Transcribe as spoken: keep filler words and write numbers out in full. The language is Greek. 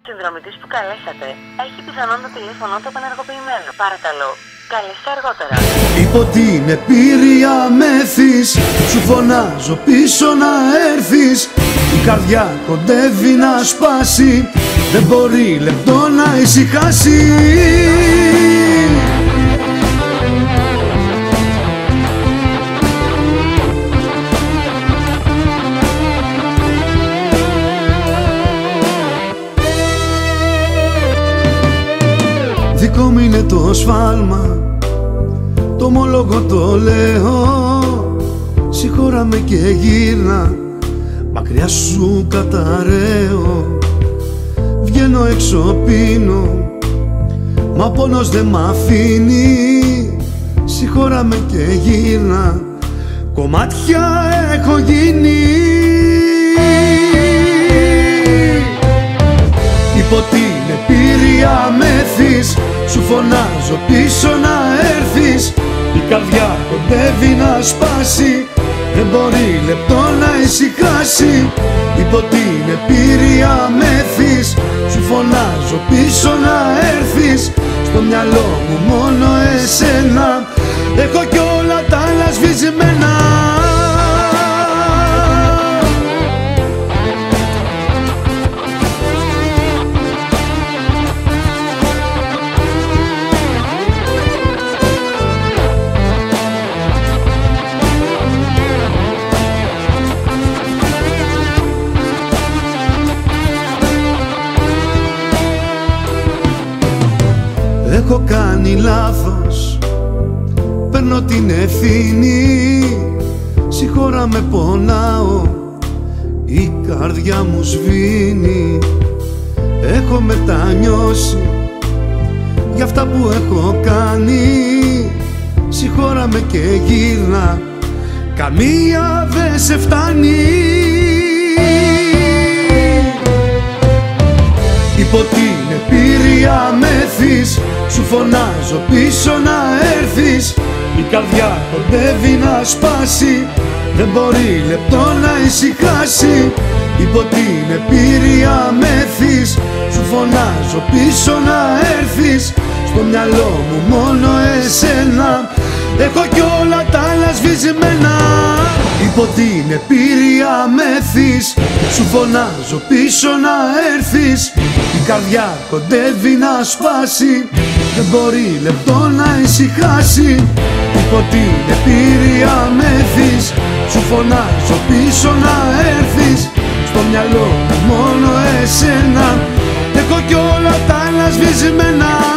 Συνδρομητής που καλέσατε έχει πιθανόν το τηλέφωνο του απενεργοποιημένο. Παρακαλώ, καλέστε αργότερα. Υπό την επίρρεια μέθης σου φωνάζω πίσω να έρθεις. Η καρδιά κοντεύει να σπάσει, δεν μπορεί λεπτό να ησυχάσει. Δικό μου είναι το σφάλμα, το ομολόγω το λέω. Συγχώρα με και γύρνα, μακριά σου καταραίω. Βγαίνω έξω πίνω, μα πόνος δεν μ' αφήνει. Συγχώρα με και γύρνα, κομμάτια έχω γίνει. Υπό την επίρρεια μέθης σου φωνάζω πίσω να έρθεις. Η καρδιά κοντεύει να σπάσει, δεν μπορεί λεπτό να ησυχάσει. Υπό την επίρρεια μέθης σου φωνάζω πίσω να έρθεις. Στο μυαλό μου μόνο εσένα, έχω κι όλα τα άλλα σβησμένα. Έχω κάνει λάθος, παίρνω την ευθύνη. Συγχώρα με πονάω, η καρδιά μου σβήνει. Έχω μετανιώσει για αυτά που έχω κάνει. Συγχώρα με και γύρνα, καμία δεν σε φτάνει. Υπό την επίρρεια μέθης σου φωνάζω πίσω να έρθεις. Η καρδιά κοντεύει να σπάσει, δεν μπορεί λεπτό να ησυχάσει. Υπό την επίρρεια μέθης σου φωνάζω πίσω να έρθεις. Στο μυαλό μου μόνο εσένα, έχω κι όλα τα άλλα σβησμένα. Υπό την επίρρεια μέθης σου φωνάζω πίσω να έρθεις. Η καρδιά κοντεύει να σπάσει, δεν μπορεί λεπτό να ησυχάσει. Υπό την επίρρεια μέθης σου φωνάζω πίσω να έρθεις. Στο μυαλό μου μόνο εσένα, έχω κι όλα τα άλλα σβησμένα.